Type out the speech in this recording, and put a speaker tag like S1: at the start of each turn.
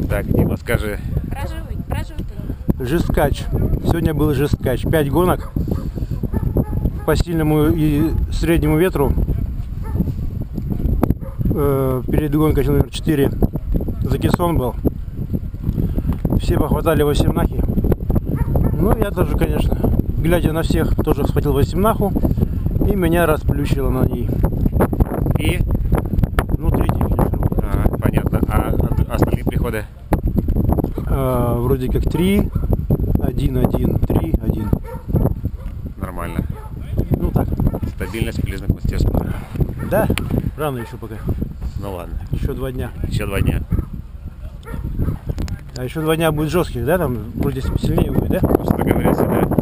S1: Так, Дима, скажи.
S2: Проживут.
S3: Жесткач. Сегодня был жесткач. 5 гонок по сильному и среднему ветру. Перед гонкой номер 4 закисон был. Все похватали 8-нахи. Ну, я тоже, конечно, глядя на всех, тоже схватил 8-наху. И меня расплющило на ней.
S1: И?
S3: Ну, третий финиш.
S1: Понятно. А остальные приходы?
S3: Вроде как 3, 1, 1, 3, 1.
S1: Нормально.
S3: Ну так.
S1: Стабильность в железных мастерствах.
S3: Да, рано еще пока.
S1: Ну ладно.
S3: Еще 2 дня.
S1: Еще 2 дня.
S3: А еще 2 дня будет жестких, да? Там вроде сильнее будет, да?
S1: Что говорится, да?